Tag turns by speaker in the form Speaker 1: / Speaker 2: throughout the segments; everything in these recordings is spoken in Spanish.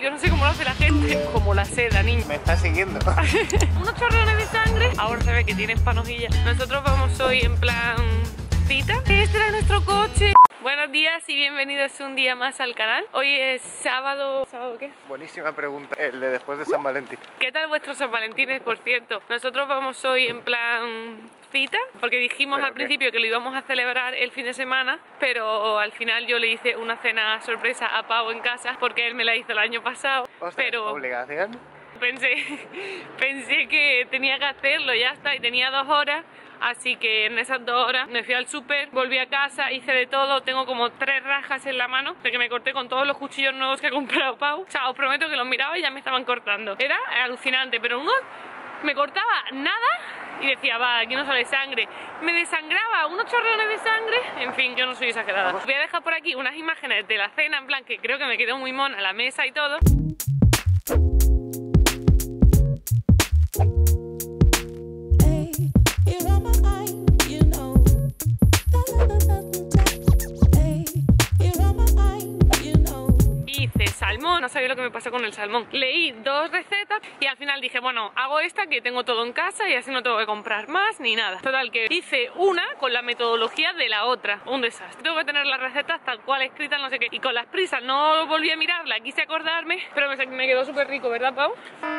Speaker 1: Yo no sé cómo lo hace la gente. Como la seda, niño.
Speaker 2: Me está siguiendo.
Speaker 1: Unos chorrones de sangre. Ahora se ve que tienen panojilla. Nosotros vamos hoy en plan cita. Este era nuestro coche. Buenos días y bienvenidos un día más al canal. Hoy es sábado... ¿Sábado qué?
Speaker 2: Buenísima pregunta, el de después de San Valentín.
Speaker 1: ¿Qué tal vuestros San Valentines, por cierto? Nosotros vamos hoy en plan cita, porque dijimos al principio que lo íbamos a celebrar el fin de semana, pero al final yo le hice una cena sorpresa a Pau en casa, porque él me la hizo el año pasado.
Speaker 2: Ostras,
Speaker 1: pero
Speaker 2: ¿obligación?
Speaker 1: Pensé que tenía que hacerlo, ya está, y tenía 2 horas. Así que en esas 2 horas me fui al súper, volví a casa, hice de todo. Tengo como 3 rajas en la mano de que me corté con todos los cuchillos nuevos que ha comprado Pau. O sea, os prometo que los miraba y ya me estaban cortando. Era alucinante, pero uno me cortaba nada y decía, va, aquí no sale sangre. Me desangraba, unos chorrones de sangre. En fin, yo no soy exagerada. Voy a dejar por aquí unas imágenes de la cena, en plan que creo que me quedó muy mona la mesa y todo. No sabía lo que me pasó con el salmón. Leí 2 recetas y al final dije, bueno, hago esta que tengo todo en casa y así no tengo que comprar más ni nada. Total, que hice una con la metodología de la otra. Un desastre. Tengo que tener las recetas tal cual escritas, no sé qué. Y con las prisas no volví a mirarla, quise acordarme, pero me quedó súper rico, ¿verdad, Pau?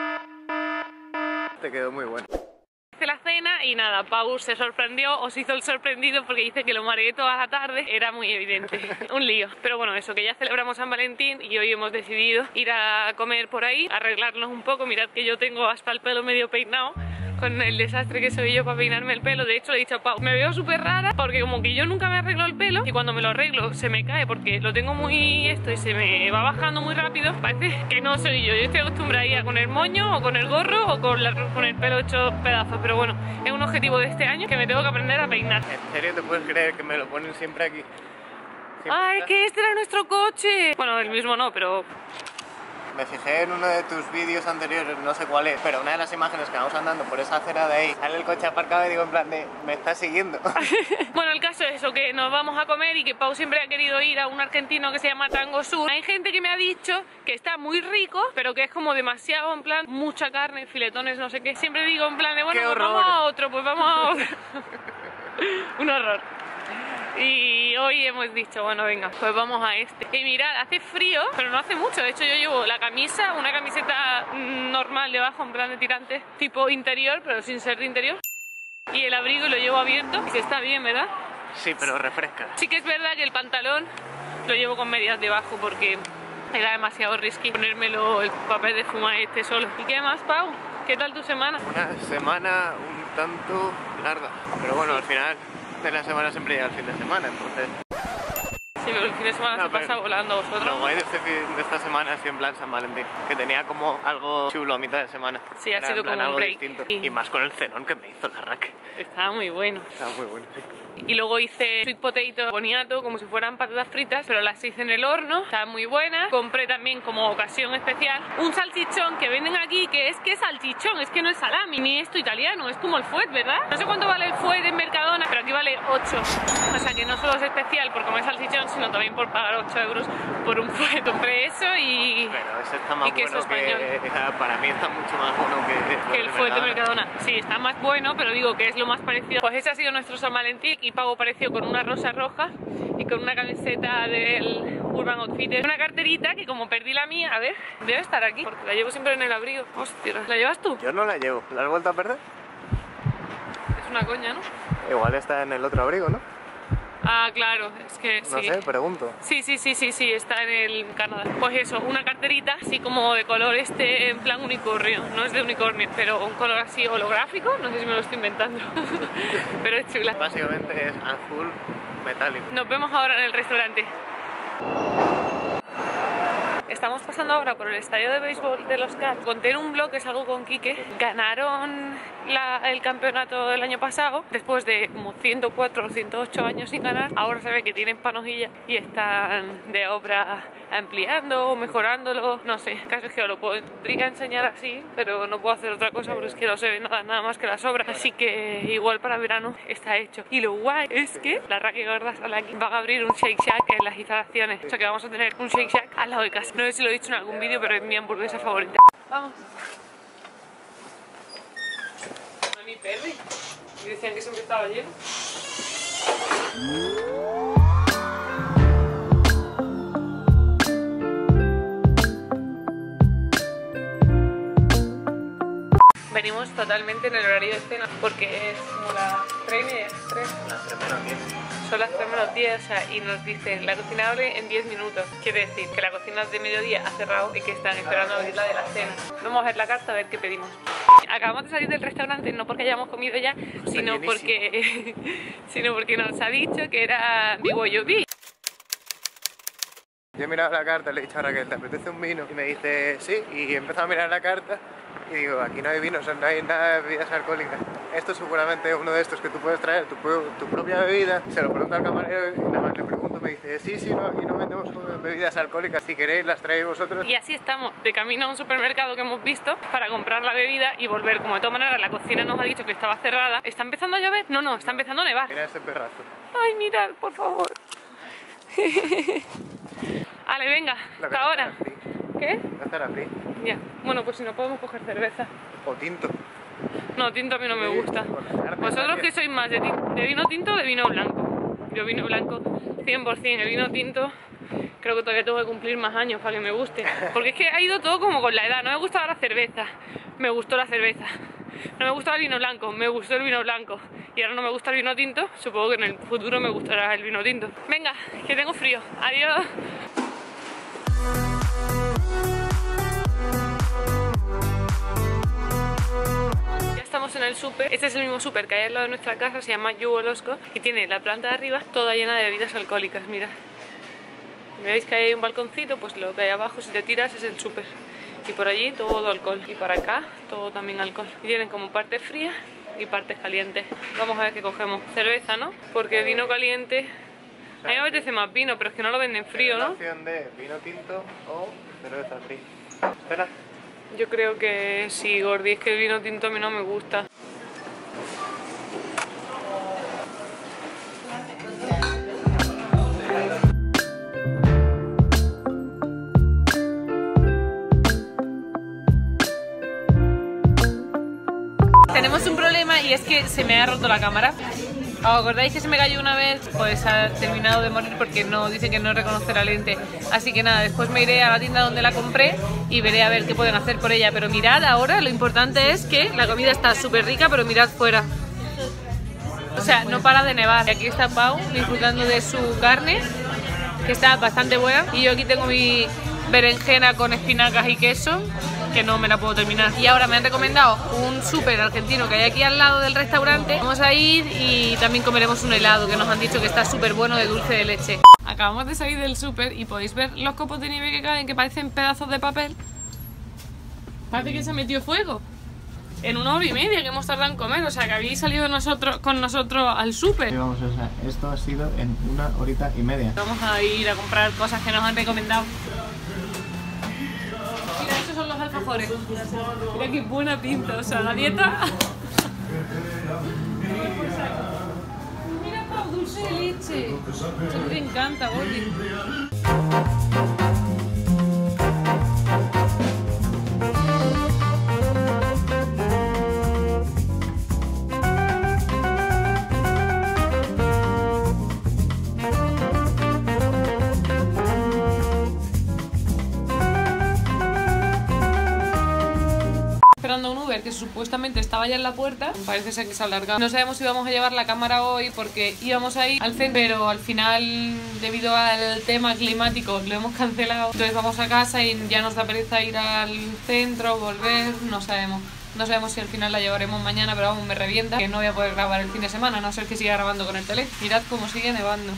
Speaker 2: Te quedó muy bueno.
Speaker 1: Hice la cena y nada, Pau se sorprendió, os hizo el sorprendido porque dice que lo mareé toda la tarde. Era muy evidente, un lío. Pero bueno, eso, que ya celebramos San Valentín y hoy hemos decidido ir a comer por ahí, arreglarnos un poco. Mirad que yo tengo hasta el pelo medio peinado, con el desastre que soy yo para peinarme el pelo. De hecho le he dicho a Pau, me veo súper rara porque como que yo nunca me arreglo el pelo y cuando me lo arreglo se me cae porque lo tengo muy y se me va bajando muy rápido. Parece que no soy yo. Yo estoy acostumbrada a ir con el moño o con el gorro o con el pelo hecho pedazos, pero bueno, es un objetivo de este año que me tengo que aprender a peinar.
Speaker 2: ¿En serio te puedes creer que me lo ponen siempre aquí?
Speaker 1: ¡Ay, que este era nuestro coche! Bueno, el mismo no, pero...
Speaker 2: Me fijé en uno de tus vídeos anteriores, no sé cuál es, pero una de las imágenes que vamos andando por esa acera de ahí, sale el coche aparcado y digo en plan de, me está siguiendo.
Speaker 1: Bueno, el caso es eso, que nos vamos a comer y que Pau siempre ha querido ir a un argentino que se llama Tango Sur. Hay gente que me ha dicho que está muy rico, pero que es como demasiado, en plan, mucha carne, filetones, no sé qué. Siempre digo en plan de, bueno, pues vamos a otro, pues vamos a otro. Un horror. Y hoy hemos dicho, bueno, venga, pues vamos a este. Y mirad, hace frío, pero no hace mucho. De hecho, yo llevo la camisa, una camiseta normal debajo, en plan de tirantes, tipo interior, pero sin ser de interior. Y el abrigo lo llevo abierto, y se está bien, ¿verdad?
Speaker 2: Sí, pero refresca.
Speaker 1: Sí que es verdad que el pantalón lo llevo con medias debajo porque era demasiado risky ponérmelo el papel de fumar este solo. ¿Y qué más, Pau? ¿Qué tal tu semana?
Speaker 2: Una semana un tanto larga, pero bueno, al final de la semana siempre llega el fin de semana, entonces...
Speaker 1: Sí, pero el fin de semana se pasa volando vosotros.
Speaker 2: Lo guay de esta semana ha sido en plan San Valentín, que tenía como algo chulo a mitad de semana.
Speaker 1: Sí, ha sido como un break.
Speaker 2: Distinto. Y más con el cenón que me hizo la rack.
Speaker 1: Estaba muy bueno.
Speaker 2: Estaba muy bueno, sí.
Speaker 1: Y luego hice sweet potato boniato, como si fueran patatas fritas, pero las hice en el horno, estaban muy buenas. Compré también como ocasión especial un salchichón que venden aquí, que es salchichón, es que no es salami, ni esto italiano, es como el fuet, ¿verdad? No sé cuánto vale el fuet en Mercadona, pero aquí vale 8. O sea que no solo es especial por comer salchichón, sino también por pagar 8 euros por un fuet. Compré eso y...
Speaker 2: Pero ese está más
Speaker 1: queso
Speaker 2: bueno que... Para mí está mucho más bueno que
Speaker 1: el fuet de Mercadona. Sí, está más bueno, pero digo que es lo más parecido. Pues ese ha sido nuestro San Valentín y Pau apareció con una rosa roja y con una camiseta del Urban Outfitters. Una carterita que como perdí la mía, a ver, debe estar aquí, porque la llevo siempre en el abrigo. Hostia, ¿la llevas tú?
Speaker 2: Yo no la llevo. ¿La has vuelto a perder?
Speaker 1: Es una coña, ¿no?
Speaker 2: Igual está en el otro abrigo, ¿no?
Speaker 1: Ah, claro, es que sí.
Speaker 2: No sé, pregunto.
Speaker 1: Sí, está en el Canadá. Pues eso, una carterita así como de color en plan unicornio. No es de unicornio, pero un color así holográfico. No sé si me lo estoy inventando. Pero es chula.
Speaker 2: Básicamente es azul metálico.
Speaker 1: Nos vemos ahora en el restaurante. Estamos pasando ahora por el estadio de béisbol de los Cats. Conté en un blog que salgo con Quique. Ganaron el campeonato del año pasado después de como 104 o 108 años sin ganar. Ahora se ve que tienen panojilla y están de obra ampliando o mejorándolo. No sé, el caso es que lo podría enseñar así, pero no puedo hacer otra cosa porque es que no se ve nada más que las obras. Así que igual para verano está hecho. Y lo guay es que la Raki Gorda sale aquí. Van a abrir un Shake Shack en las instalaciones. O sea que vamos a tener un Shake Shack al lado de casa. No sé si lo he dicho en algún vídeo, pero es mi hamburguesa favorita. Vamos. A mi perri. Y decían que siempre estaba lleno. Venimos totalmente en el horario de cena porque es como las 3:30, 3.
Speaker 2: Las 3 menos 10.
Speaker 1: Son las 3 menos 10, o sea, y nos dicen la cocina abre en 10 minutos. Quiere decir que la cocina de mediodía ha cerrado y que están esperando a abrir la de la cena. Vamos a ver la carta a ver qué pedimos. Acabamos de salir del restaurante, no porque hayamos comido ya, sino porque nos ha dicho que era BYOB.
Speaker 2: Yo he mirado la carta, le he dicho a Raquel, ¿te apetece un vino? Y me dice, sí, y he empezado a mirar la carta y digo, aquí no hay vino, o sea, no hay nada de bebidas alcohólicas. Esto seguramente es uno de estos que tú puedes traer tu propia bebida, se lo pregunto al camarero y nada más le pregunto, me dice, sí, no, aquí no vendemos bebidas alcohólicas, si queréis las traéis vosotros.
Speaker 1: Y así estamos, de camino a un supermercado que hemos visto para comprar la bebida y volver. Como de todas maneras la cocina nos ha dicho que estaba cerrada. ¿Está empezando a llover? No, está empezando a nevar.
Speaker 2: Mira ese perrazo.
Speaker 1: Ay, mirad, por favor. Vale, venga, hasta ahora. ¿Qué?
Speaker 2: No estará frío.
Speaker 1: Ya, bueno, pues si no podemos coger cerveza.
Speaker 2: O tinto.
Speaker 1: No, tinto a mí no me gusta. ¿Vosotros qué sois más? ¿De vino tinto o de vino blanco? Yo vino blanco 100%, el vino tinto creo que todavía tengo que cumplir más años para que me guste. Porque es que ha ido todo como con la edad, no me gustaba la cerveza, me gustó la cerveza. No me gustaba el vino blanco, me gustó el vino blanco. Y ahora no me gusta el vino tinto, supongo que en el futuro me gustará el vino tinto. Venga, que tengo frío, adiós. Estamos en el súper. Este es el mismo súper que hay al lado de nuestra casa, se llama Yuolosco y tiene la planta de arriba toda llena de bebidas alcohólicas, mira. ¿Veis que hay un balconcito? Pues lo que hay abajo, si te tiras, es el súper. Y por allí todo alcohol. Y para acá todo también alcohol. Y tienen como partes frías y partes calientes. Vamos a ver qué cogemos. Cerveza, ¿no? Porque vino caliente... A mí me apetece más vino, pero es que no lo venden frío, ¿no?
Speaker 2: La opción de vino tinto o cerveza fría. Espera.
Speaker 1: Yo creo que sí, Gordi, es que el vino tinto a mí no me gusta. Tenemos un problema y es que se me ha roto la cámara. ¿Os acordáis que se me cayó una vez? Pues ha terminado de morir porque no dicen que no reconoce la lente. Así que nada, después me iré a la tienda donde la compré y veré a ver qué pueden hacer por ella. Pero mirad ahora, lo importante es que la comida está súper rica, pero mirad fuera. O sea, no para de nevar. Y aquí está Pau disfrutando de su carne, que está bastante buena. Y yo aquí tengo mi berenjena con espinacas y queso, que no me la puedo terminar. Y ahora me han recomendado un súper argentino que hay aquí al lado del restaurante. Vamos a ir y también comeremos un helado que nos han dicho que está súper bueno de dulce de leche. Acabamos de salir del súper y podéis ver los copos de nieve que caen, que parecen pedazos de papel. Parece que se metió fuego. En 1 hora y media que hemos tardado en comer, o sea que habéis salido con nosotros al súper.
Speaker 2: Sí, vamos, o sea, esto ha sido en 1 horita y media.
Speaker 1: Vamos a ir a comprar cosas que nos han recomendado. Mira, estos son los alfajores. Mira qué buena pinta, o sea, la dieta. Mira, Pau, dulce de leche. Esto te encanta, Gordi. Esperando un Uber que supuestamente estaba ya en la puerta, parece ser que se ha alargado. No sabemos si vamos a llevar la cámara hoy porque íbamos a ir al centro, pero al final, debido al tema climático, lo hemos cancelado. Entonces vamos a casa y ya nos da pereza ir al centro, volver, no sabemos. No sabemos si al final la llevaremos mañana, pero vamos, me revienta que no voy a poder grabar el fin de semana, a no ser que siga grabando con el teléfono. Mirad cómo sigue nevando.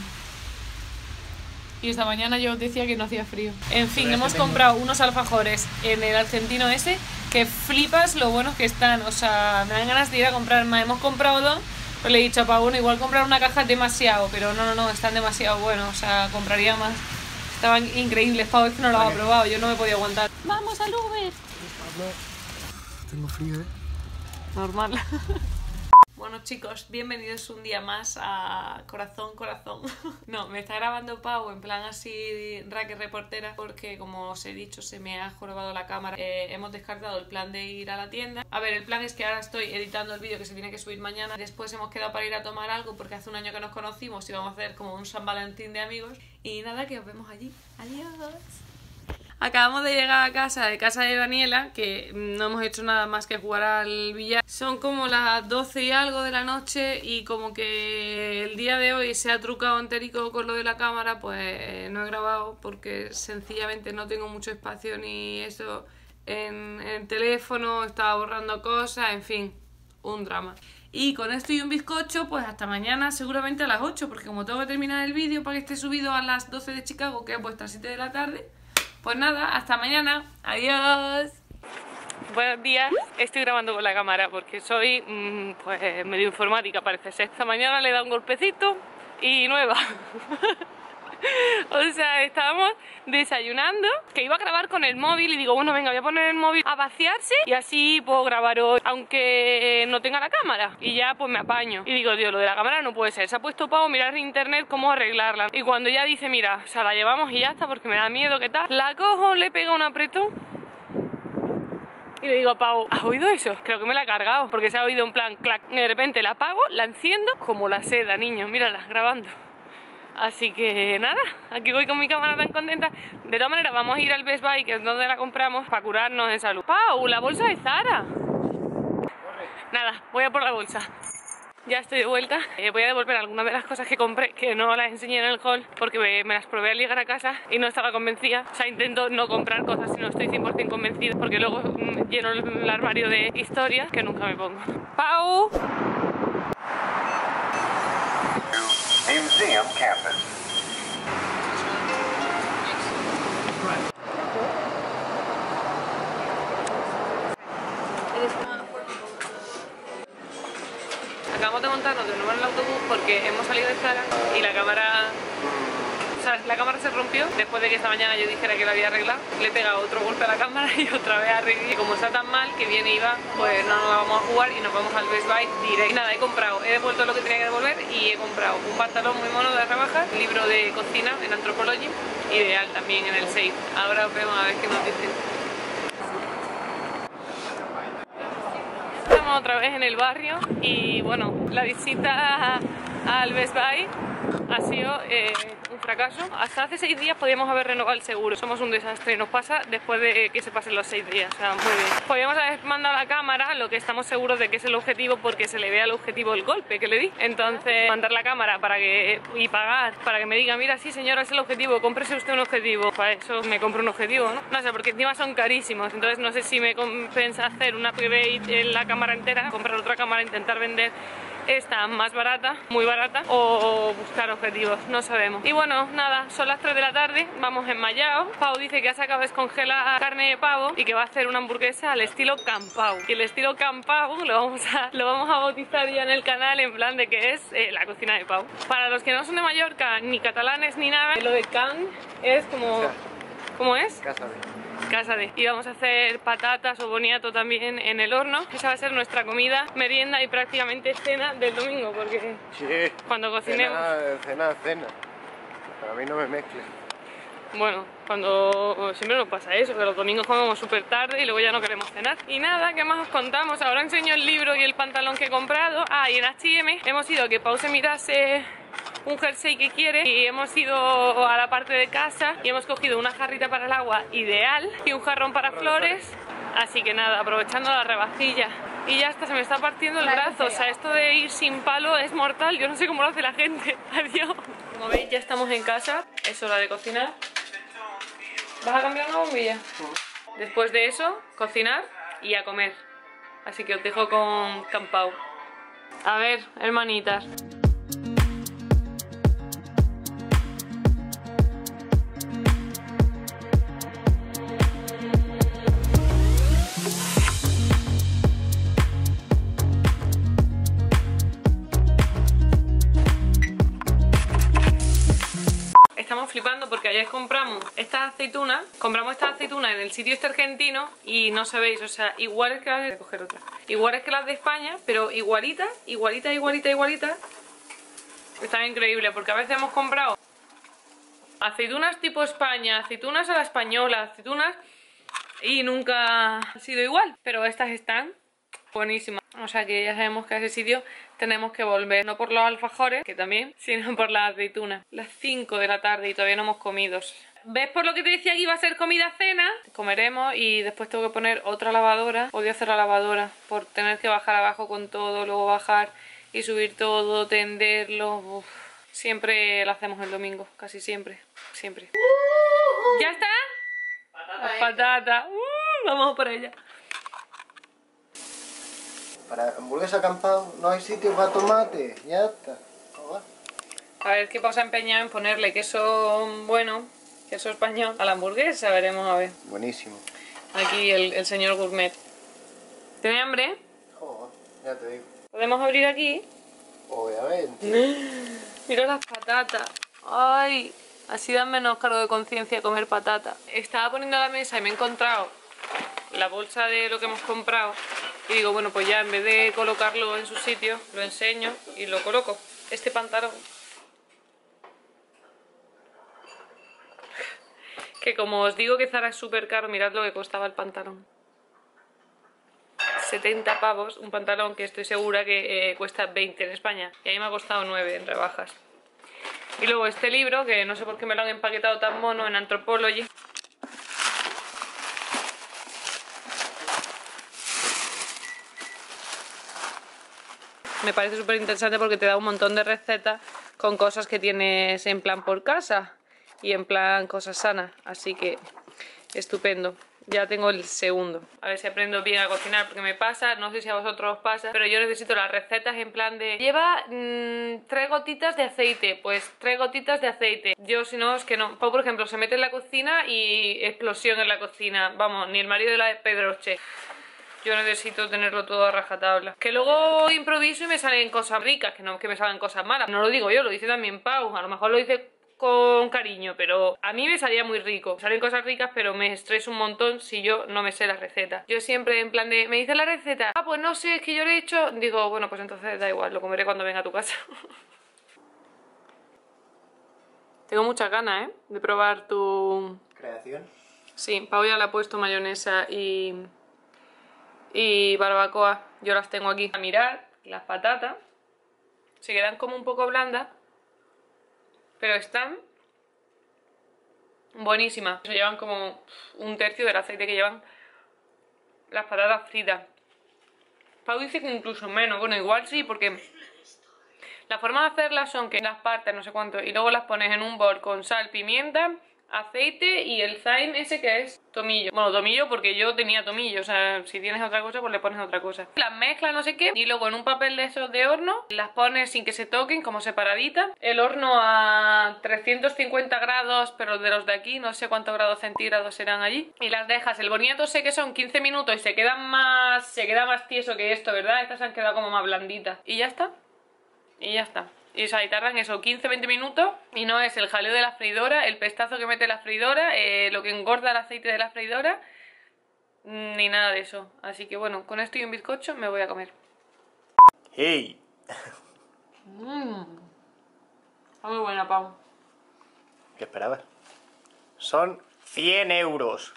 Speaker 1: Y esta mañana yo os decía que no hacía frío. En fin, hemos comprado unos alfajores en el argentino ese, que flipas lo buenos que están. O sea, me dan ganas de ir a comprar más. Hemos comprado 2, pues le he dicho a Pau, bueno, igual comprar una caja es demasiado, pero no, están demasiado buenos. O sea, compraría más. Estaban increíbles, Pau, es que no los ha probado, yo no me podía aguantar. ¡Vamos al Uber!
Speaker 2: Tengo frío,
Speaker 1: Normal. Bueno chicos, bienvenidos un día más a Corazón. No, me está grabando Pau en plan así raque reportera porque como os he dicho se me ha jorobado la cámara. Hemos descartado el plan de ir a la tienda. A ver, el plan es que ahora estoy editando el vídeo que se tiene que subir mañana. Después hemos quedado para ir a tomar algo porque hace un año que nos conocimos y vamos a hacer como un San Valentín de amigos. Y nada, que os vemos allí. Adiós. Acabamos de llegar a casa de Daniela, que no hemos hecho nada más que jugar al billar. Son como las 12 y algo de la noche y como que el día de hoy se ha trucado enterico con lo de la cámara, pues no he grabado porque sencillamente no tengo mucho espacio ni eso en el teléfono, estaba borrando cosas, en fin, un drama. Y con esto y un bizcocho, pues hasta mañana seguramente a las 8, porque como tengo que terminar el vídeo para que esté subido a las 12 de Chicago, que es vuestras 7 de la tarde, pues nada, hasta mañana. Adiós. Buenos días. Estoy grabando con la cámara porque soy pues medio informática, parece ser. Esta mañana le he dado un golpecito y nueva. O sea, estábamos desayunando, que iba a grabar con el móvil y digo, bueno, venga, voy a poner el móvil a vaciarse y así puedo grabar hoy, aunque no tenga la cámara. Y ya pues me apaño. Y digo, Dios, lo de la cámara no puede ser. Se ha puesto Pau a mirar en internet cómo arreglarla. Y cuando ya dice, mira, o sea, la llevamos y ya está porque me da miedo, ¿qué tal? La cojo, le pego un apretón y le digo a Pau, ¿has oído eso? Creo que me la ha cargado porque se ha oído un plan clac. Y de repente la apago, la enciendo como la seda, niños, mírala, grabando. Así que nada, aquí voy con mi cámara tan contenta. De todas maneras vamos a ir al Best Buy, que es donde la compramos, para curarnos en salud. ¡Pau! ¡La bolsa de Zara! Nada, voy a por la bolsa. Ya estoy de vuelta. Voy a devolver algunas de las cosas que compré, que no las enseñé en el haul, porque me las probé al llegar a casa y no estaba convencida. O sea, intento no comprar cosas si no estoy 100% convencida, porque luego lleno el armario de historias que nunca me pongo. ¡Pau!
Speaker 3: Museum campus.
Speaker 1: Acabamos de montarnos de nuevo en el autobús porque hemos salido de Zara y la cámara... O sea, la cámara se rompió después de que esta mañana yo dijera que la había arreglado. Le he pegado otro golpe a la cámara y otra vez arreglé. Y como está tan mal que viene y va, pues no nos la vamos a jugar y nos vamos al Best Buy directo. Y nada, he devuelto lo que tenía que devolver y he comprado un pantalón muy mono de rebajas, un libro de cocina en Anthropology, ideal también en el Safe. Ahora os vemos a ver qué nos dicen. Estamos otra vez en el barrio y bueno, la visita al Best Buy ha sido un fracaso. Hasta hace 6 días podíamos haber renovado el seguro. Somos un desastre, nos pasa después de que se pasen los 6 días, o sea, muy bien. Podríamos haber mandado la cámara, lo que estamos seguros de que es el objetivo, porque se le vea al objetivo el golpe que le di. Entonces, mandar la cámara y pagar para que me diga, mira, sí señora, es el objetivo, cómprese usted un objetivo. Para eso me compro un objetivo, ¿no? No sé, porque encima son carísimos, entonces no sé si me compensa hacer una upgrade en la cámara entera, comprar otra cámara, intentar vender esta más barata, muy barata, o buscar objetivos, no sabemos. Y bueno, nada, son las 3 de la tarde, vamos enmayados. Pau dice que ha sacado descongelar carne de pavo y que va a hacer una hamburguesa al estilo Campau. Y el estilo Campau lo vamos a bautizar ya en el canal en plan de que es la cocina de Pau. Para los que no son de Mallorca, ni catalanes ni nada, lo de can es como... ¿Cómo es? Casa de. Y vamos a hacer patatas o boniato también en el horno. Esa va a ser nuestra comida, merienda y prácticamente cena del domingo, porque
Speaker 2: Sí,
Speaker 1: cuando cocinemos...
Speaker 2: Cena. Para mí no me mezcles.
Speaker 1: Bueno, siempre nos pasa eso, que los domingos comemos súper tarde y luego ya no queremos cenar. Y nada, ¿qué más os contamos? Ahora enseño el libro y el pantalón que he comprado. Ah, y en H&M hemos ido a que Pau se mirase un jersey que quiere y hemos ido a la parte de casa y hemos cogido una jarrita para el agua ideal y un jarrón para flores. Así que nada, aprovechando la rebajilla. Y ya hasta se me está partiendo el brazo, o sea, esto de ir sin palo es mortal, yo no sé cómo lo hace la gente. Adiós. Como veis, ya estamos en casa, es hora de cocinar. ¿Vas a cambiar una bombilla? Después de eso, cocinar y a comer. Así que os dejo con Campau. A ver, hermanitas. Estamos flipando porque ayer compramos estas aceitunas en el sitio este argentino y no sabéis, o sea, iguales que las de... Voy a coger otra. Iguales que las de España, pero igualitas. Están increíbles porque a veces hemos comprado aceitunas tipo España, aceitunas a la española, aceitunas y nunca ha sido igual. Pero estas están buenísimas. O sea que ya sabemos que a ese sitio tenemos que volver. No por los alfajores, que también, sino por las aceitunas. Las 5 de la tarde y todavía no hemos comido. ¿Ves por lo que te decía que iba a ser comida-cena? Comeremos y después tengo que poner otra lavadora. Odio hacer la lavadora por tener que bajar abajo con todo, luego bajar y subir todo, tenderlo. Uf. Siempre lo hacemos el domingo, casi siempre. Siempre. ¿Ya está? Patata. Vamos por ella.
Speaker 2: Para hamburguesa acampado no hay sitio para tomate. Ya está.
Speaker 1: A ver qué pasa empeñado en ponerle queso bueno, queso español a la hamburguesa. Veremos a ver.
Speaker 2: Buenísimo.
Speaker 1: Aquí el señor gourmet. ¿Tiene hambre?
Speaker 2: Joder, ya te digo.
Speaker 1: ¿Podemos abrir aquí?
Speaker 2: Obviamente.
Speaker 1: Mira las patatas. Ay, así dan menos cargo de conciencia comer patata. Estaba poniendo a la mesa y me he encontrado la bolsa de lo que hemos comprado. Y digo, bueno, pues ya en vez de colocarlo en su sitio, lo enseño y lo coloco. Este pantalón. Que como os digo que Zara es súper caro, mirad lo que costaba el pantalón. 70 pavos, un pantalón que estoy segura que cuesta 20 en España. Y a mí me ha costado 9 en rebajas. Y luego este libro, que no sé por qué me lo han empaquetado tan mono, en Anthropology. Me parece súper interesante porque te da un montón de recetas con cosas que tienes en plan por casa y en plan cosas sanas. Así que estupendo. Ya tengo el segundo. A ver si aprendo bien a cocinar porque me pasa, no sé si a vosotros os pasa, pero yo necesito las recetas en plan de... Lleva 3 gotitas de aceite, pues 3 gotitas de aceite. Yo si no, es que no. Pau, por ejemplo, se mete en la cocina y explosión en la cocina. Vamos, ni el marido de la Pedroche. Yo necesito tenerlo todo a rajatabla. Que luego improviso y me salen cosas ricas, que no que me salgan cosas malas. No lo digo yo, lo dice también Pau. A lo mejor lo dice con cariño, pero a mí me salía muy rico. Salen cosas ricas, pero me estreso un montón si yo no me sé la receta. Yo siempre en plan de, ¿me dice la receta? Ah, pues no sé, es que yo lo he hecho. Digo, bueno, pues entonces da igual, lo comeré cuando venga a tu casa. Tengo muchas ganas, de probar tu...
Speaker 2: ¿Creación?
Speaker 1: Sí, Pau ya le ha puesto mayonesa y barbacoa. Yo las tengo aquí. A mirar, las patatas se quedan como un poco blandas, pero están buenísimas. Se llevan como 1/3 del aceite que llevan las patatas fritas. Pau dice que incluso menos. Bueno, igual sí, porque la forma de hacerlas son que las partes, no sé cuánto, y luego las pones en un bol con sal, pimienta, aceite y el thyme ese que es tomillo. Bueno, tomillo porque yo tenía tomillo, o sea, si tienes otra cosa pues le pones otra cosa. Las mezclas, no sé qué, y luego en un papel de esos de horno las pones sin que se toquen, como separaditas. El horno a 350 grados, pero de los de aquí, no sé cuántos grados centígrados serán allí. Y las dejas, el boniato sé que son 15 minutos y se queda más tieso que esto, ¿verdad? Estas han quedado como más blanditas. Y ya está. Y ya está. Y o sea, y tardan eso 15-20 minutos y no es el jaleo de la freidora, el pestazo que mete la freidora, lo que engorda el aceite de la freidora, ni nada de eso. Así que bueno, con esto y un bizcocho me voy a comer.
Speaker 2: ¡Hey!
Speaker 1: Está muy buena, Pau.
Speaker 2: ¿Qué esperabas? Son 100 euros.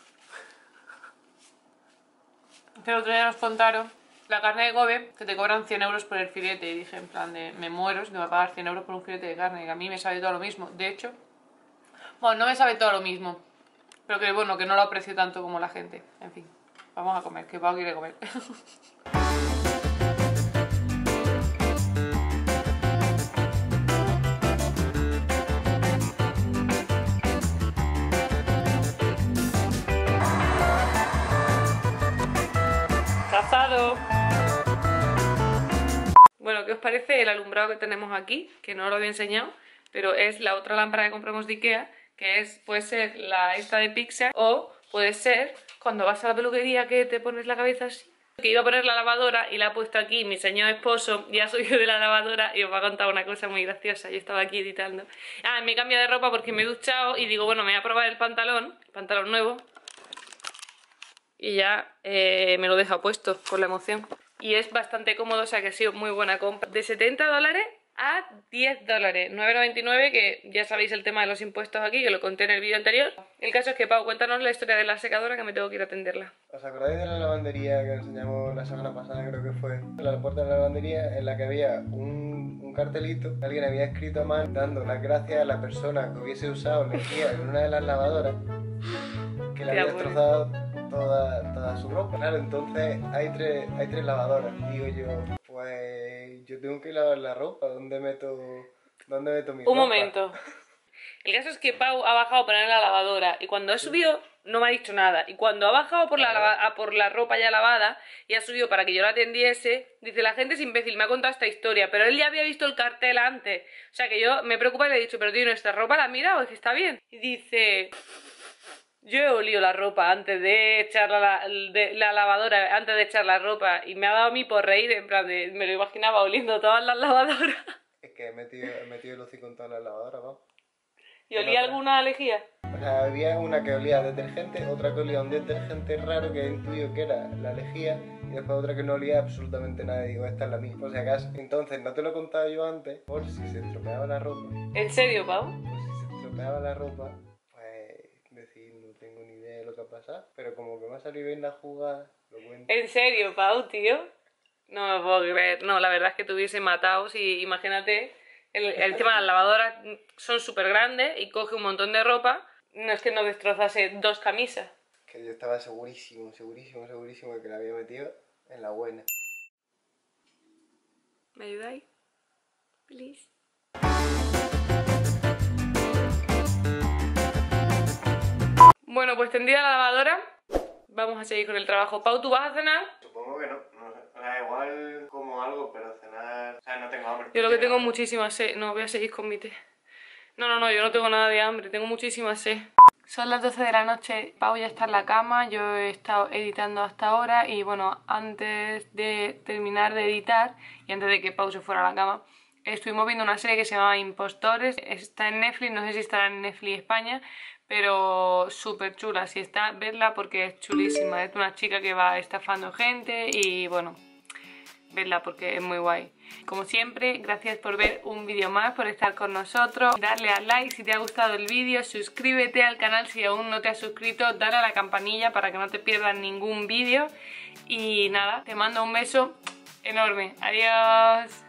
Speaker 1: El otro día nos contaron la carne de Kobe, que te cobran 100 euros por el filete. Y dije, en plan de, me muero si te voy a pagar 100 euros por un filete de carne. Que a mí me sabe todo lo mismo. De hecho, bueno, no me sabe todo lo mismo. Pero que bueno, que no lo aprecio tanto como la gente. En fin, vamos a comer, que Pau quiere comer. ¡Cazado! Bueno, ¿qué os parece el alumbrado que tenemos aquí? Que no lo había enseñado, pero es la otra lámpara que compramos de Ikea, que es, puede ser esta de Pixar, o puede ser cuando vas a la peluquería que te pones la cabeza así Que iba a poner la lavadora y la ha puesto aquí mi señor esposo y ha subido de la lavadora y os va a contar una cosa muy graciosa. Yo estaba aquí editando. Me he cambiado de ropa porque me he duchado y digo, bueno, me voy a probar el pantalón nuevo. Y ya me lo he dejado puesto por la emoción. Y es bastante cómodo, o sea que ha sido muy buena compra. De 70 dólares a 10 dólares, 9,99, que ya sabéis el tema de los impuestos aquí, que lo conté en el vídeo anterior. El caso es que, Pau, cuéntanos la historia de la secadora, que me tengo que ir a atenderla.
Speaker 2: ¿Os acordáis de la lavandería que enseñamos la semana pasada, creo que fue? La puerta de la lavandería en la que había un cartelito, alguien había escrito a mano dando las gracias a la persona que hubiese usado energía en una de las lavadoras, que le había destrozado toda su ropa. Claro, entonces hay tres lavadoras. Digo yo, pues yo tengo que lavar la ropa, ¿dónde meto mi ropa?
Speaker 1: Un momento. El caso es que Pau ha bajado para poner la lavadora y cuando ha subido no me ha dicho nada. Y cuando ha bajado por la ropa ya lavada y ha subido para que yo la atendiese, dice, la gente es imbécil, me ha contado esta historia, pero él ya había visto el cartel antes. O sea que yo me preocupa y le he dicho, pero tío, ¿nuestra ropa la ha mirado? Es que está bien. Y dice, yo he olido la ropa antes de echar la lavadora, antes de echar la ropa, y me ha dado a mí por reír, en plan de, me lo imaginaba oliendo todas las lavadoras.
Speaker 2: Es que he metido el hocico en todas las lavadoras, ¿no?
Speaker 1: ¿Y olía alguna lejía?
Speaker 2: O sea, había una que olía a detergente, otra que olía a un detergente raro que intuyo que era la lejía, y después otra que no olía absolutamente nada, y digo, esta es la mía, por si acaso. Entonces, no te lo he contado yo antes, por si se estropeaba la ropa.
Speaker 1: ¿En serio, Pau?
Speaker 2: Por si se estropeaba la ropa, pues decir, no tengo ni idea de lo que ha pasado, pero como que me ha salido bien la jugada, lo cuento.
Speaker 1: ¿En serio, Pau, tío? No me puedo creer. No, la verdad es que te hubiese matado si, imagínate, el tema de las lavadoras son súper grandes y coge un montón de ropa. No es que no destrozase 2 camisas.
Speaker 2: Que yo estaba segurísimo de que la había metido en la buena.
Speaker 1: ¿Me ayudáis? Please. Bueno, pues tendida la lavadora, vamos a seguir con el trabajo. Pau, ¿tú vas a cenar?
Speaker 2: Supongo que no sé. O sea, igual como algo, pero cenar... O sea, no tengo hambre.
Speaker 1: Yo lo que tengo muchísima sed. No, voy a seguir con mi té. No, yo no tengo nada de hambre, tengo muchísima sed. Son las 12 de la noche, Pau ya está en la cama, yo he estado editando hasta ahora y bueno, antes de terminar de editar y antes de que Pau se fuera a la cama, estuvimos viendo una serie que se llama Impostores, está en Netflix, no sé si estará en Netflix España, pero súper chula, si está, vedla porque es chulísima, es una chica que va estafando gente y bueno, vedla porque es muy guay. Como siempre, gracias por ver un vídeo más, por estar con nosotros, darle al like si te ha gustado el vídeo, suscríbete al canal si aún no te has suscrito, dale a la campanilla para que no te pierdas ningún vídeo y nada, te mando un beso enorme, adiós.